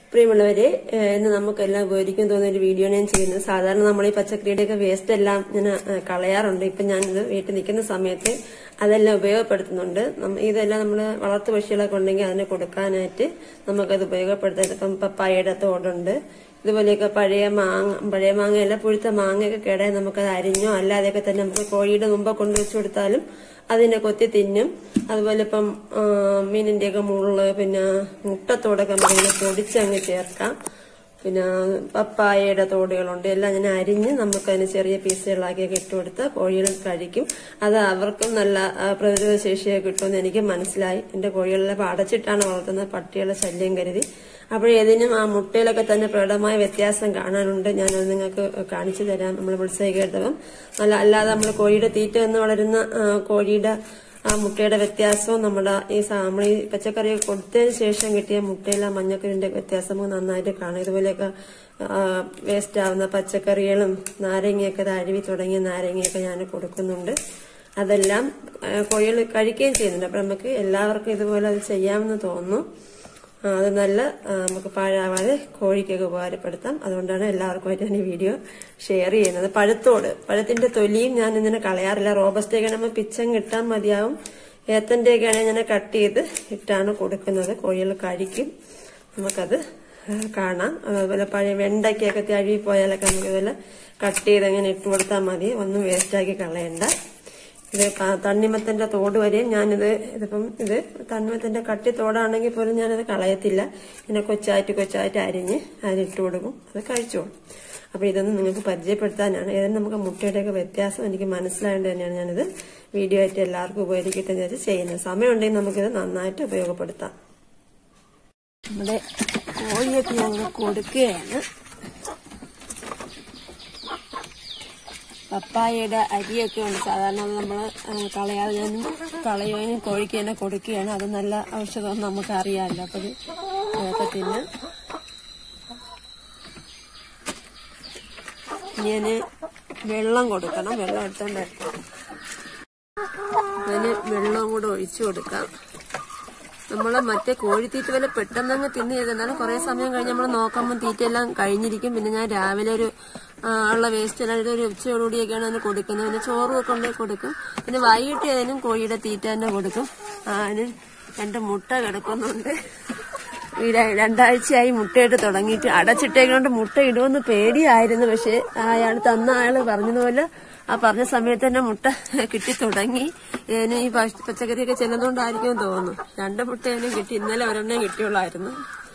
പ്രിയമുള്ളവരെ, ഇന്ന് നമുക്കെല്ലാം ഉപയോഗിക്കാൻ തോന്നുന്ന ഒരു വീഡിയോ ഞാൻ ചെയ്യുന്നത്. സാധാരണ നമ്മൾ ഈ പച്ചക്കറിയുടെയൊക്കെ വേസ്റ്റ് എല്ലാം ഇങ്ങനെ കളയാറുണ്ട്. ഇപ്പൊ ഞാനിത് വീട്ടിൽ നിൽക്കുന്ന സമയത്ത് അതെല്ലാം ഉപയോഗപ്പെടുത്തുന്നുണ്ട്. ഇതെല്ലാം നമ്മൾ വളർത്തു പക്ഷികളൊക്കെ ഉണ്ടെങ്കിൽ അതിനെ കൊടുക്കാനായിട്ട് നമുക്കത് ഉപയോഗപ്പെടുത്താം. ഇപ്പം പപ്പായയുടെ തോടുണ്ട്, ഇതുപോലെയൊക്കെ പഴയ മാങ്ങയല്ല, പുഴുത്ത മാങ്ങയൊക്കെ കേടായി നമുക്കത് അരിഞ്ഞോ അല്ലാതെയൊക്കെ തന്നെ നമുക്ക് കോഴിയുടെ മുമ്പ് കൊണ്ടുവച്ചു കൊടുത്താലും അതിനെ കൊത്തി തിന്നും. അതുപോലെ ഇപ്പം മീനിന്റെയൊക്കെ മുള്ള്, പിന്നെ മുട്ടത്തോടൊക്കെ നമുക്കിങ്ങനെ പൊടിച്ചങ്ങ് ചേർക്കാം. പിന്നെ പപ്പായയുടെ തോടുകളുണ്ട്, എല്ലാം ഇങ്ങനെ അരിഞ്ഞ് നമുക്കതിന് ചെറിയ പീസുകളാക്കിയൊക്കെ ഇട്ടുകൊടുത്ത് കോഴികൾ കഴിക്കും. അത് അവർക്കും നല്ല പ്രതിരോധ ശേഷിയൊക്കെ കിട്ടുമെന്ന് എനിക്ക് മനസ്സിലായി. എന്റെ കോഴികളെല്ലാം അടച്ചിട്ടാണ് വളർത്തുന്നത്, പട്ടികളുടെ ശല്യം കരുതി. അപ്പോഴേതിനും ആ മുട്ടയിലൊക്കെ തന്നെ പ്രകടമായ വ്യത്യാസം കാണാനുണ്ട്. ഞാനത് നിങ്ങൾക്ക് കാണിച്ചു തരാം. നമ്മൾ കേട്ടപ്പം അല്ലാതെ നമ്മൾ കോഴിയുടെ തീറ്റ എന്ന് വളരുന്ന കോഴിയുടെ ആ മുട്ടയുടെ വ്യത്യാസവും നമ്മൾ ഈ പച്ചക്കറി കൊടുത്തതിന് ശേഷം കിട്ടിയ മുട്ടയിലെ മഞ്ഞക്കറിന്റെ വ്യത്യാസം നന്നായിട്ട് കാണാം. ഇതുപോലെയൊക്കെ വേസ്റ്റ് ആവുന്ന പച്ചക്കറികളും നാരങ്ങയൊക്കെ അരുവി തുടങ്ങിയ നാരങ്ങയൊക്കെ ഞാൻ കൊടുക്കുന്നുണ്ട്. അതെല്ലാം കോഴികൾ കഴിക്കുകയും ചെയ്യുന്നുണ്ട്. അപ്പൊ നമുക്ക് എല്ലാവർക്കും ഇതുപോലെ അത് ചെയ്യാമെന്ന് തോന്നുന്നു. അത് നല്ല നമുക്ക് പാഴാവാതെ കോഴിക്കൊക്കെ ഉപകാരപ്പെടുത്താം. അതുകൊണ്ടാണ് എല്ലാവർക്കുമായിട്ട് ഞാൻ ഈ വീഡിയോ ഷെയർ ചെയ്യുന്നത്. പഴത്തിന്റെ തൊലിയും ഞാൻ ഇങ്ങനെ കളയാറില്ല. റോബസ്റ്റയൊക്കെ നമ്മൾ പിച്ചം കിട്ടാൻ മതിയാവും. ഏത്തന്റെയൊക്കെയാണ് ഞാൻ കട്ട് ചെയ്ത് ഇട്ടാണ് കൊടുക്കുന്നത്. കോഴികൾ കഴിക്കും, നമുക്കത് കാണാം. അതുപോലെ പഴയ വെണ്ടയ്ക്കൊക്കെ അഴുകി പോയാലൊക്കെ നമുക്ക് ഇതുപോലെ കട്ട് ചെയ്ത് അങ്ങനെ ഇട്ട് കൊടുത്താൽ മതി. ഒന്നും വേസ്റ്റാക്കി കളയണ്ട. ഇത് തണ്ണിമത്തന്റെ തോട് വരെയും ഇതിപ്പം തണ്ണിമത്തന്റെ കട്ടി തോടാണെങ്കിൽ പോലും ഞാനത് കളയത്തില്ല. ഇങ്ങനെ കൊച്ചായിട്ട് അരിഞ്ഞ് അതിലിട്ട് കൊടുക്കും, അത് കഴിച്ചോളും. അപ്പൊ ഇതൊന്നും നിങ്ങൾക്ക് പരിചയപ്പെടുത്താനാണ്. ഏതായാലും നമുക്ക് മുട്ടയുടെയൊക്കെ വ്യത്യാസം എനിക്ക് മനസ്സിലായത് തന്നെയാണ് ഞാനിത് വീഡിയോ ആയിട്ട് എല്ലാവർക്കും ഉപകരിക്കട്ടെ എന്ന് വെച്ച് ചെയ്യുന്നത്. സമയമുണ്ടെങ്കിൽ നമുക്കിത് നന്നായിട്ട് ഉപയോഗപ്പെടുത്താം. നമ്മുടെ കോഴിയൊക്കെ ഞങ്ങൾ കൊടുക്കുകയാണ്. പപ്പായയുടെ അരിയൊക്കെ ഉണ്ട്. സാധാരണ അത് നമ്മൾ കളയാതെ കളയുകയും കോഴിക്ക് തന്നെ കൊടുക്കുകയാണ്. അത് നല്ല ഔഷധം നമുക്ക് അറിയാമല്ലോ. അപ്പൊ അതൊക്കെ തിന്ന് ഇനി വെള്ളം കൊടുക്കണം. വെള്ളം എടുത്തോണ്ട് അതിന് വെള്ളവും കൂടെ ഒഴിച്ചു കൊടുക്കാം. നമ്മള് മറ്റേ കോഴിത്തീറ്റ വല്ല പെട്ടെന്നങ്ങ് തിന്നു ചെയ്തെന്നാലും കുറെ സമയം കഴിഞ്ഞ് നമ്മൾ നോക്കുമ്പോൾ തീറ്റയെല്ലാം കഴിഞ്ഞിരിക്കും. പിന്നെ ഞാൻ രാവിലെ ഉള്ള വേസ്റ്റ് എല്ലാം ഒരു ഉച്ചയോടുകൂടിയൊക്കെയാണ് അതിന് കൊടുക്കുന്നത്. പിന്നെ ചോറും ഒക്കെ കൊണ്ടേ കൊടുക്കും. പിന്നെ വൈകിട്ട് ഏതായാലും കോഴിയുടെ തീറ്റ തന്നെ കൊടുക്കും. അതിന് 2 മുട്ട കിടക്കുന്നുണ്ട്. ഈ 2 ആഴ്ചയായി മുട്ടയിട്ട് തുടങ്ങിയിട്ട്. അടച്ചിട്ടേക്കൊണ്ട് മുട്ട ഇടുമെന്ന് പേടിയായിരുന്നു. പക്ഷെ അയാൾ തന്ന ആള് പറഞ്ഞതുപോലെ ആ പറഞ്ഞ സമയത്ത് തന്നെ മുട്ട കിട്ടി തുടങ്ങി. ഇതിന് ഈ പച്ചക്കറിയൊക്കെ ചെല്ലുന്നതുകൊണ്ടായിരിക്കും തോന്നുന്നു 2 മുട്ട അതിനും കിട്ടി. ഇന്നലെ ഒരെണ്ണേ കിട്ടിയുള്ളായിരുന്നു.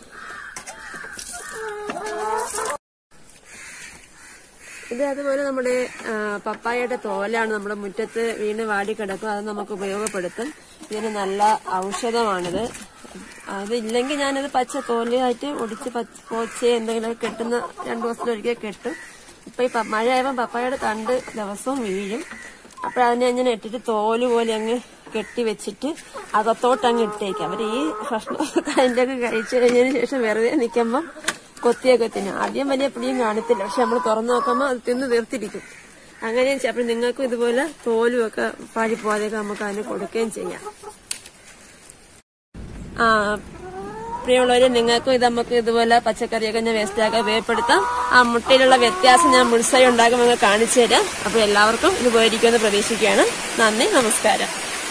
ഇത് അതുപോലെ നമ്മുടെ പപ്പായയുടെ തോലാണ് നമ്മുടെ മുറ്റത്ത് വീണ് വാടിക്കിടക്കും. അത് നമുക്ക് ഉപയോഗപ്പെടുത്തും. ഇതിന് നല്ല ഔഷധമാണിത്. അതില്ലെങ്കിൽ ഞാനത് പച്ച തോലായിട്ട് ഒടിച്ച് പോച്ച് എന്തെങ്കിലും കെട്ടുന്ന 2 ദിവസത്തിലൊരിക്കൽ കെട്ടും. ഇപ്പൊ ഈ മഴയായപ്പോൾ പപ്പായയുടെ തണ്ട് ദിവസവും വീഴും. അപ്പോഴതിനെ അങ്ങനെ ഇട്ടിട്ട് തോല് പോലെ അങ്ങ് കെട്ടി വെച്ചിട്ട് അകത്തോട്ടങ്ങ് ഇട്ടേക്കും. അവർ ഈ ഭക്ഷണമൊക്കെ അതിൻ്റെ ഒക്കെ കഴിച്ചു കഴിഞ്ഞതിന് ശേഷം വെറുതെ നിൽക്കുമ്പം കൊത്തിയൊക്കെ തിന്നും. ആദ്യം വലിയ പിടിയും കാണത്തില്ല, പക്ഷെ നമ്മൾ തുറന്നു നോക്കുമ്പോൾ അത് തിന്ന് തീർത്തിരിക്കും. അങ്ങനെ അപ്പോൾ നിങ്ങൾക്കും ഇതുപോലെ തോലും ഒക്കെ പാഴിപ്പോവാതെയൊക്കെ നമുക്ക് അതിന് കൊടുക്കുകയും ചെയ്യാം. പ്രിയമുള്ളവരെ, നിങ്ങൾക്കും ഇത് നമുക്ക് ഇതുപോലെ പച്ചക്കറിയൊക്കെ ഞാൻ വേസ്റ്റാക്കാൻ ഉപയോഗപ്പെടുത്താം. ആ മുട്ടയിലുള്ള വ്യത്യാസം ഞാൻ ബുൾസൈ ഉണ്ടാക്കുമ്പോൾ കാണിച്ചു തരാം. അപ്പൊ എല്ലാവർക്കും ഇത് ഉപകരിക്കുമെന്ന് പ്രതീക്ഷിക്കുകയാണ്. നന്ദി, നമസ്കാരം.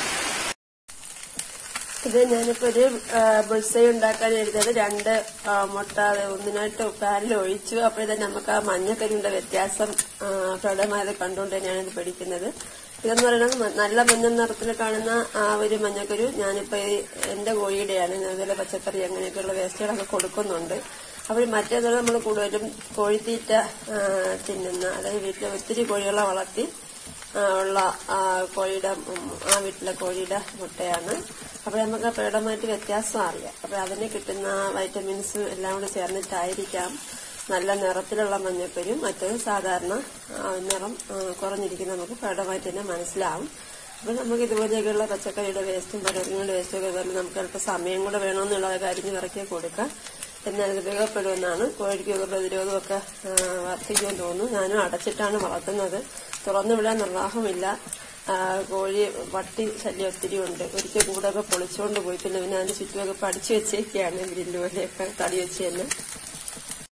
ഇത് ഞാനിപ്പോ ഒരു ബുൾസൈ ഉണ്ടാക്കാൻ എഴുതിയത് 2 മുട്ട ഒന്നിനായിട്ട് പാനിൽ ഒഴിച്ചു. അപ്പോഴത്തന്നെ നമുക്ക് ആ മഞ്ഞക്കറിയുടെ വ്യത്യാസം പ്രകടമായത് കണ്ടുകൊണ്ട് തന്നെയാണ് ഇത് പഠിക്കുന്നത്. ഇതെന്ന് പറയുന്നത് നല്ല മഞ്ഞ നിറത്തിൽ കാണുന്ന ആ ഒരു മഞ്ഞക്കരു ഞാനിപ്പോ എന്റെ കോഴിയുടെയാണ്. അതുപോലെ പച്ചക്കറി അങ്ങനെയൊക്കെയുള്ള വേസ്റ്റുകളൊക്കെ കൊടുക്കുന്നുണ്ട്. അപ്പോൾ മറ്റേത് നമ്മൾ കൂടുതലും കോഴിത്തീറ്റ തിന്നുന്ന, അതായത് വീട്ടിൽ ഒത്തിരി കോഴികളെ വളർത്തി ഉള്ള കോഴിയുടെ വീട്ടിലെ കോഴിയുടെ മുട്ടയാണ്. അപ്പോൾ നമുക്ക് പ്രകടമായിട്ട് വ്യത്യാസം അറിയാം. അപ്പോൾ അതിന് കിട്ടുന്ന വൈറ്റമിൻസും എല്ലാം കൂടി ചേർന്നിട്ടായിരിക്കാം നല്ല നിറത്തിലുള്ള മഞ്ഞക്കരും മറ്റൊരു സാധാരണ നിറം കുറഞ്ഞിരിക്കുന്ന നമുക്ക് പ്രകടമായിട്ട് തന്നെ മനസ്സിലാവും. അപ്പോൾ നമുക്ക് ഇതുപോലെയൊക്കെയുള്ള പച്ചക്കറിയുടെ വേസ്റ്റും പഴങ്ങളുടെ വേസ്റ്റും ഒക്കെ വരുമ്പോൾ നമുക്ക് ചിലപ്പോൾ സമയം കൂടെ വേണമെന്നുള്ളതൊക്കെ അരിഞ്ഞ് ഇറക്കി കൊടുക്കാം. എന്നാൽ ഇത് ഉപയോഗപ്പെടുമെന്നാണ്. കോഴിക്കൊക്കെ പ്രതിരോധമൊക്കെ വർദ്ധിക്കുമെന്ന് തോന്നുന്നു. ഞാനും അടച്ചിട്ടാണ് വളർത്തുന്നത്. തുറന്നു വിടാൻ നിർവാഹമില്ല. കോഴി വട്ടി ശല്യം ഒത്തിരി ഉണ്ട്. ഒരിക്കൽ കൂടൊക്കെ പൊളിച്ചുകൊണ്ട് പോയി. പിന്നെ അതിന്റെ ചുറ്റുമൊക്കെ പഠിച്ചു വെച്ചേക്കാണ് ഗ്രില്ല് പോലെയൊക്കെ തടി വെച്ച് തന്നെ.